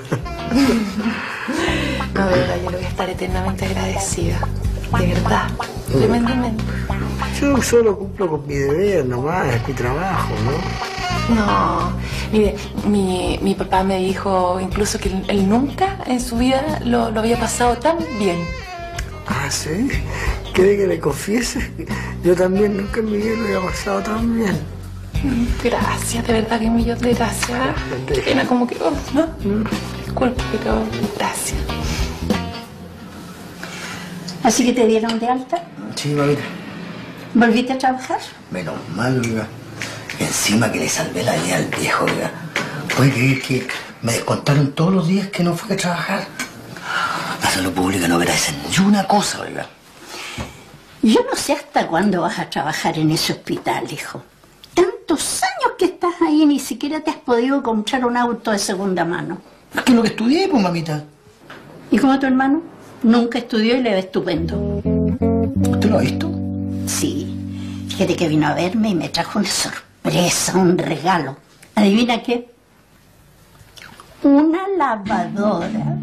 No, de verdad, yo le voy a estar eternamente agradecida. De verdad, tremendamente. Yo solo cumplo con mi deber nomás, es mi trabajo, ¿no? No, mire, mi papá me dijo incluso que él nunca en su vida lo había pasado tan bien. Ah, ¿sí? ¿Quiere que le confiese? Yo también nunca en mi vida lo había pasado tan bien. Gracias, de verdad que un millón de gracias. Qué pena, como que... ¿no? Disculpe, pero gracias. ¿Así que te dieron de alta? Sí, mamita. ¿Volviste a trabajar? Menos mal, oiga. Encima que le salvé la vida al viejo, oiga. ¿Puede creer que me descontaron todos los días que no fui a trabajar? La salud pública no agradece ni una cosa, oiga. Yo no sé hasta cuándo vas a trabajar en ese hospital, hijo. Tantos años que estás ahí y ni siquiera te has podido comprar un auto de segunda mano. Es que lo que estudié, pues, mamita. ¿Y cómo tu hermano? Nunca estudió y le ve estupendo. ¿Usted lo ha visto? Sí. Fíjate que vino a verme y me trajo una sorpresa, un regalo. ¿Adivina qué? Una lavadora.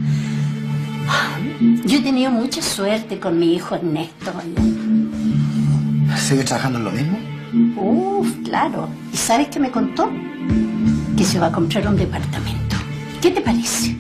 Yo he tenido mucha suerte con mi hijo Ernesto. ¿Sigue trabajando en lo mismo? Claro. ¿Y sabes qué me contó? Que se va a comprar un departamento. ¿Qué te parece?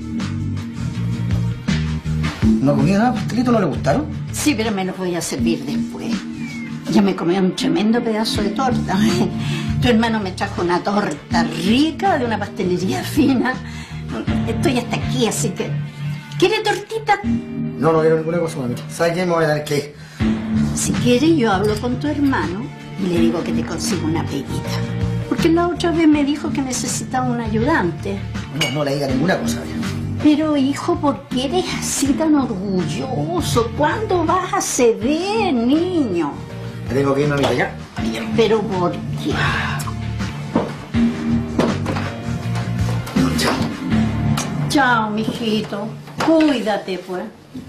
¿No comía nada, pastelito? ¿No le gustaron? Sí, pero me los voy a servir después. Ya me comí un tremendo pedazo de torta. Tu hermano me trajo una torta rica de una pastelería fina. Estoy hasta aquí, así que... ¿Quiere tortita? No quiero ninguna cosa, mamita. ¿Sabes qué? Me voy a dar que... Si quiere, yo hablo con tu hermano y le digo que te consiga una peguita. Porque la otra vez me dijo que necesitaba un ayudante. No le diga ninguna cosa, vieja. Pero, hijo, ¿por qué eres así tan orgulloso? ¿Cuándo vas a ceder, niño? Me tengo que ir, mamita, ya. ¿Pero por qué? Chao. Chao, mijito. Cuídate, pues.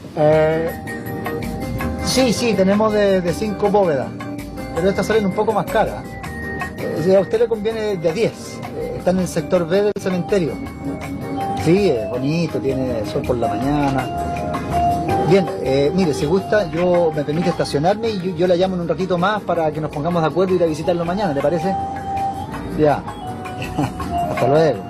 Sí, tenemos de 5 bóvedas. Pero estas salen un poco más caras. A usted le conviene de 10. Están en el sector B del cementerio. Sí, es bonito, tiene sol por la mañana. Bien, mire, si gusta, yo me permite estacionarme y yo la llamo en un ratito más para que nos pongamos de acuerdo y ir a visitarlo mañana, ¿le parece? Ya. Hasta luego.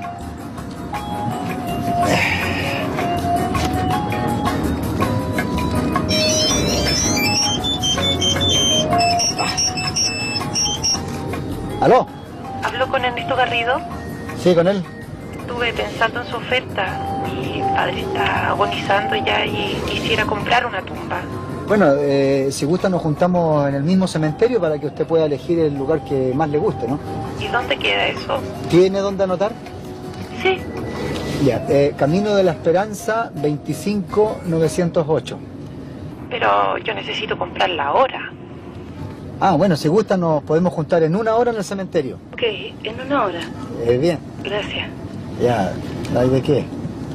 ¿Aló? ¿Hablo con Ernesto Garrido? Sí, con él. Estuve pensando en su oferta. Mi padre está agonizando ya y quisiera comprar una tumba. Bueno, si gusta nos juntamos en el mismo cementerio para que usted pueda elegir el lugar que más le guste, ¿no? ¿Y dónde queda eso? ¿Tiene dónde anotar? Sí. Ya, Camino de la Esperanza 25908. Pero yo necesito comprarla ahora. Ah, bueno, si gusta nos podemos juntar en 1 hora en el cementerio. Ok, en 1 hora. Bien. Gracias. Ya, no hay de qué.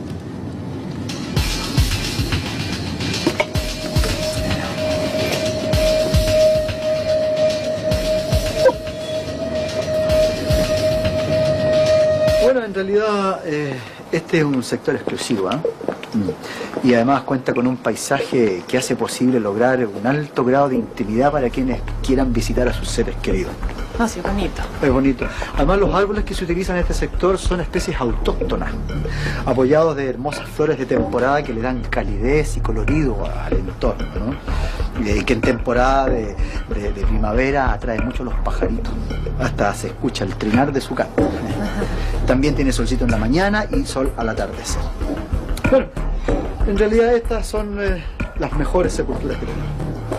Bueno, en realidad este es un sector exclusivo, ¿eh? Y además cuenta con un paisaje que hace posible lograr un alto grado de intimidad para quienes quieran visitar a sus seres queridos. Ah, sí, bonito. Es bonito. Además, los árboles que se utilizan en este sector son especies autóctonas, apoyados de hermosas flores de temporada que le dan calidez y colorido al entorno, ¿no? Que en temporada de primavera atrae mucho a los pajaritos. Hasta se escucha el trinar de su canto. También tiene solcito en la mañana y sol al atardecer. Bueno, en realidad estas son las mejores sepulturas que tenemos.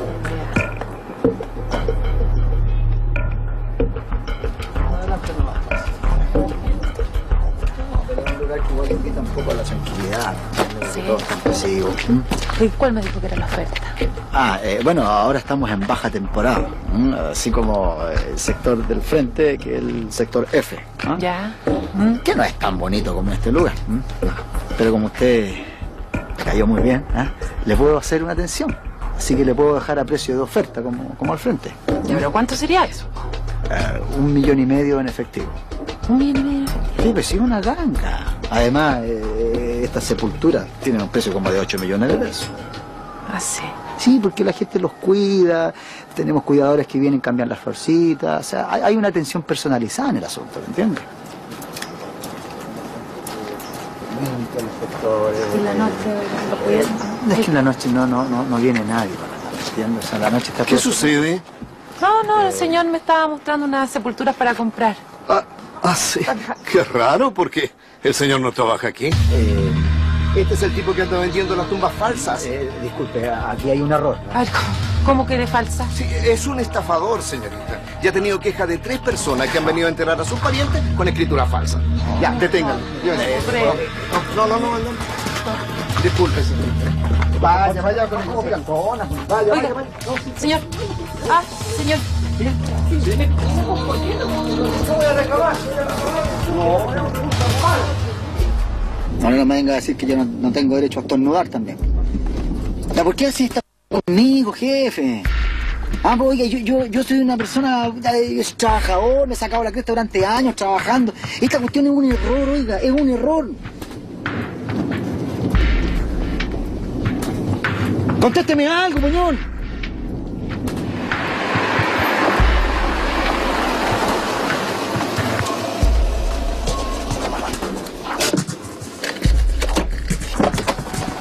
Adelante nomás. Pero es un lugar que igual invita un poco a la tranquilidad. Sí. Todo campesino. ¿Y cuál me dijo que era la oferta? Bueno, ahora estamos en baja temporada, así como el sector del frente, que es el sector F. Ya. Que no es tan bonito como este lugar. Pero como usted me cayó muy bien, le puedo hacer una atención. Así que le puedo dejar a precio de oferta, como al frente. Ya, pero ¿cuánto sería eso? 1,5 millones en efectivo. 1,5 millones en efectivo. Sí, pues sí, una ganga. Además, estas sepulturas tienen un precio como de 8 millones de pesos. Ah, sí. Sí, porque la gente los cuida, tenemos cuidadores que vienen, cambian las florcitas, o sea, hay una atención personalizada en el asunto, ¿me entiendes? En la noche lo pudieron. Es que en la noche no viene nadie para nada, ¿entiendes? O sea, la noche está... ¿Qué sucede? No, el señor me estaba mostrando unas sepulturas para comprar. Sí. Qué raro, porque el señor no trabaja aquí. Este es el tipo que anda vendiendo las tumbas falsas. Disculpe, aquí hay un error. A ver, ¿cómo que de falsa? Sí, es un estafador, señorita. Ya ha tenido queja de 3 personas que han venido a enterrar a sus parientes con escritura falsa. Ya, deténganlo. No. Disculpe, señorita. Vaya con el confianzona. Vaya. Señor. Señor. No voy a reclamar. No me venga a decir que yo no tengo derecho a estornudar también. ¿Por qué así está conmigo, jefe? Pues oiga, yo soy una persona, yo soy trabajador, me he sacado la cresta durante años trabajando. Esta cuestión es un error, oiga, es un error. Contésteme algo, puñón.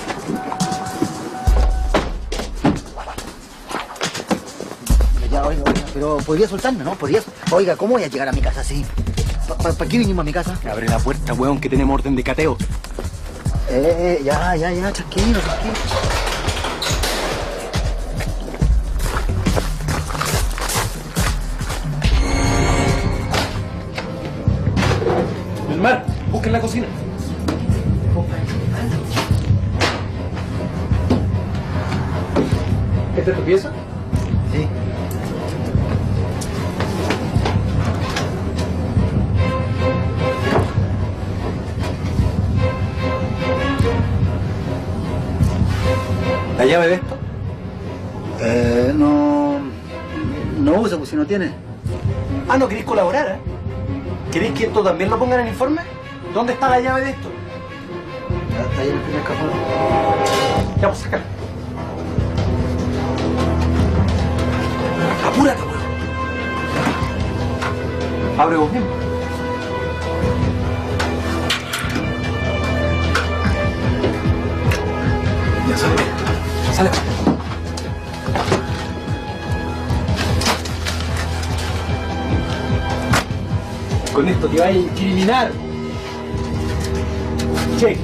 Ya, oiga. pero podría soltarme, ¿no? Podría... Oiga, ¿cómo voy a llegar a mi casa así? ¿Para qué vinimos a mi casa? Abre la puerta, weón, que tenemos orden de cateo. Ya, tranquilo. Belmar, busca en la cocina. ¿Esta es tu pieza? Sí. ¿La llave de esto? No usa, pues si no tiene. Ah, ¿no queréis colaborar, eh? ¿Queréis que esto también lo pongan en el informe? ¿Dónde está la llave de esto? Está ahí en el primer cajón. Ya, pues, sácala. Apúrate, weón. Abre vos mismo. Ya sale. Sale. Con esto te va a incriminar. Cheque.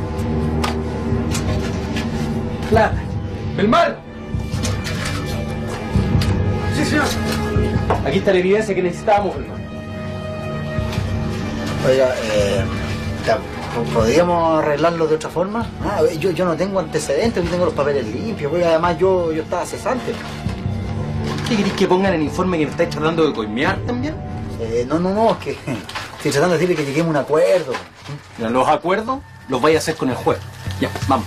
Plata. Belmar. Sí, señor. Aquí está la evidencia que necesitábamos, Belmar. Oiga, ¿podríamos arreglarlo de otra forma? Yo no tengo antecedentes, no tengo los papeles limpios, porque además yo estaba cesante. ¿Qué queréis que pongan en el informe que me estáis tratando de coimear también? No, es que estoy tratando de decirle que lleguemos a un acuerdo. Mira, los acuerdos los vais a hacer con el juez. Ya, vamos.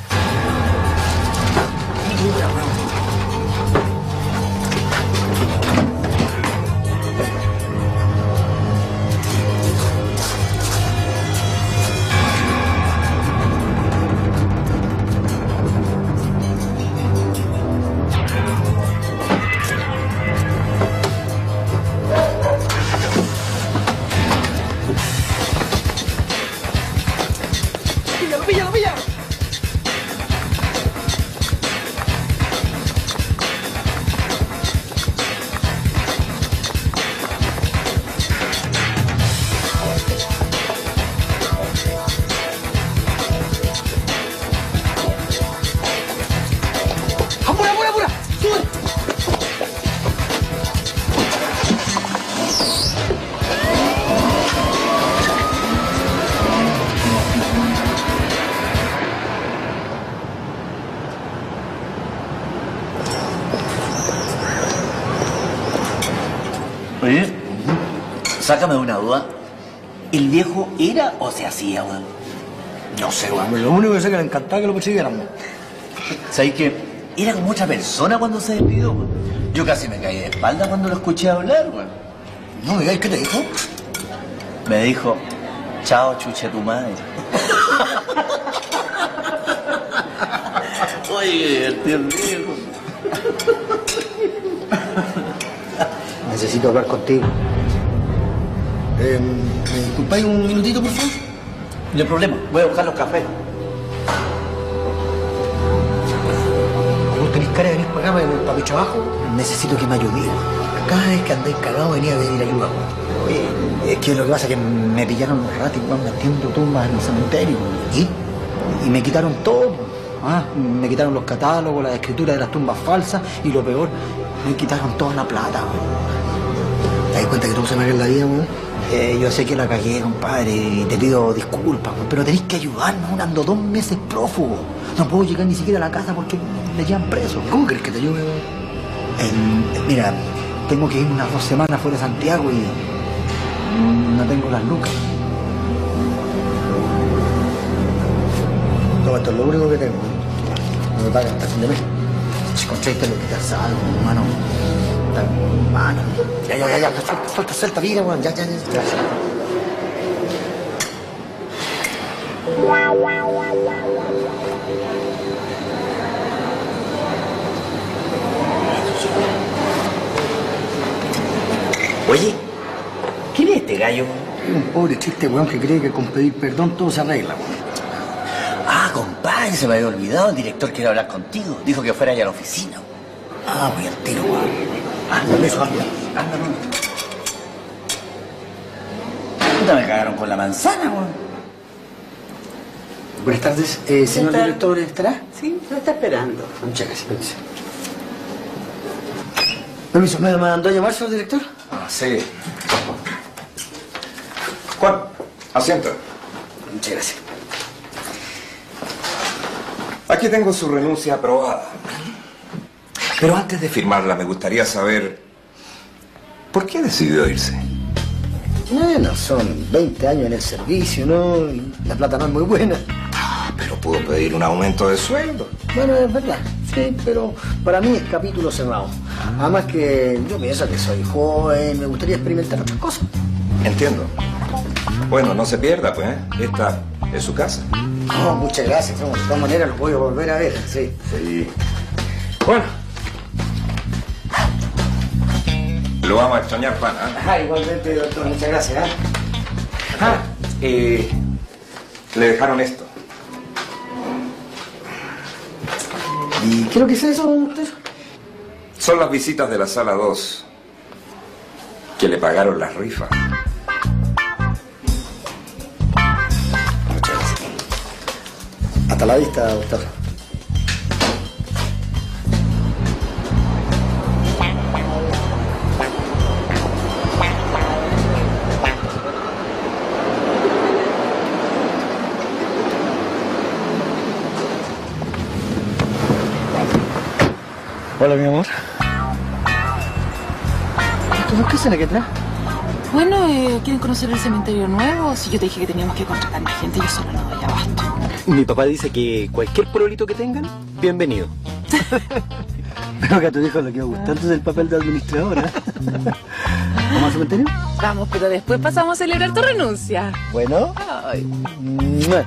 ¡Pilla! ¡Apura! ¡Sube! Oye, sácame de una duda. ¿El viejo era o se hacía, weón? No sé, weón. Lo único que sé es que le encantaba que lo persiguiéramos. ¿Sabes qué? Era como otra persona cuando se despidió, weón. Yo casi me caí de espalda cuando lo escuché hablar, weón. No, ¿y qué te dijo? Me dijo, chao, chucha tu madre. Oye, qué divertido, viejo. Necesito hablar contigo. ¿Me disculpáis un minutito, por favor? No hay problema, voy a buscar los cafés. ¿Vos tenés cara de venir para acá para mi trabajo? Necesito que me ayudes. Cada vez que andáis cagados venía a pedir ayuda. Oye, es que lo que pasa es que me pillaron los ratos y van metiendo tumbas en el cementerio. Y me quitaron todo. Me quitaron los catálogos, las escrituras de las tumbas falsas y lo peor, me quitaron toda la plata. ¿Te das cuenta que tú se me en la vida, weón? Yo sé que la cagué, compadre, y te pido disculpas, pero tenéis que ayudarme. Ando 2 meses prófugo. No puedo llegar ni siquiera a la casa porque me llevan preso. ¿Cómo crees que te ayude, weón? Mira, tengo que ir unas 2 semanas fuera de Santiago y no tengo las lucas. No, esto es lo único que tengo. No me pagan hasta fin de mes. Si contraíste lo que te salgo, hermano. Hermano. Ya, suelta, vida, weón. Ya. Oye, ¿quién es este gallo? Un pobre chiste, weón, que cree que con pedir perdón todo se arregla, weón. Ah, compadre, se me había olvidado. El director quiere hablar contigo. Dijo que fuera allá a la oficina. Voy al tiro, weón. Permiso, Anda, no. Puta, me cagaron con la manzana, weón. Buenas tardes, señor director, ¿estará? Sí, lo está esperando. Muchas gracias, permiso. Permiso, ¿me mandó a llamar, señor director? Ah, sí. Juan, asienta. Muchas gracias. Aquí tengo su renuncia aprobada. Pero antes de firmarla me gustaría saber ¿por qué decidió irse? Bueno, son 20 años en el servicio, ¿no? Y la plata no es muy buena. Pero pudo pedir un aumento de sueldo. Bueno, es verdad, sí, pero para mí es capítulo cerrado. Además que yo pienso que soy joven, me gustaría experimentar otras cosas. Entiendo. Bueno, no se pierda, pues, ¿eh? Esta es su casa. Oh, muchas gracias. No, de todas maneras lo voy a volver a ver, sí. Sí. Bueno. Lo vamos a extrañar, Juan, ¿eh? Ah, igualmente, doctor, muchas gracias, ¿eh? Le dejaron esto. ¿Y qué es lo que es eso, doctor? Son las visitas de la sala 2 que le pagaron las rifas. Muchas gracias. Hasta la vista, doctor. Hola, mi amor. ¿Qué hacen aquí atrás? Bueno, ¿quieren conocer el cementerio nuevo? Si yo te dije que teníamos que contratar más gente, yo solo no doy abasto. Mi papá dice que cualquier pueblito que tengan, bienvenido. Pero que a tu hijo le quedó gustando el papel de administradora. ¿Vamos al cementerio? Vamos, pero después pasamos a celebrar tu renuncia. Bueno. Ay. ¡Mua!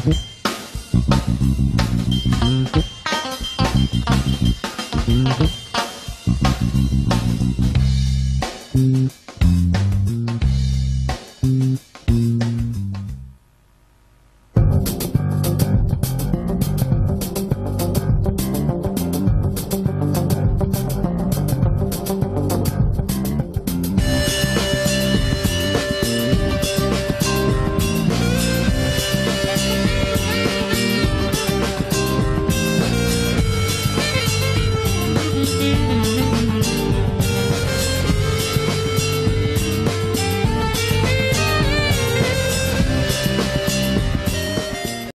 Mm-hmm.